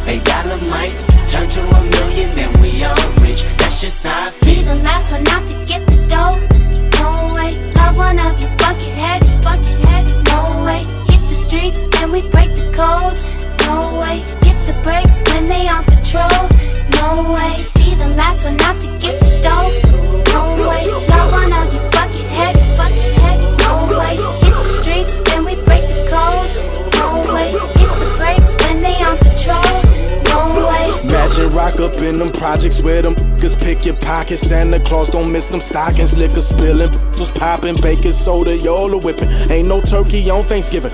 A dollar might turn to a million, then we all rich. That's just how I feel. Be the last one out to get this dough. No way, love one of you bucket-headed, bucket-headed. No way, hit the streets and we break the code. No way, hit the brakes when they on patrol. No way, be the last one out to get this dough. No way, love one of you bucket-headed, bucket-headed. No way, hit the streets and we break the code. No way, hit the brakes when they on patrol. No way. Imagine rock up in them projects where them niggas pick your pockets. Santa Claus don't miss them stockings. Liquor spilling, was popping, baking soda, Yola whipping. Ain't no turkey on Thanksgiving.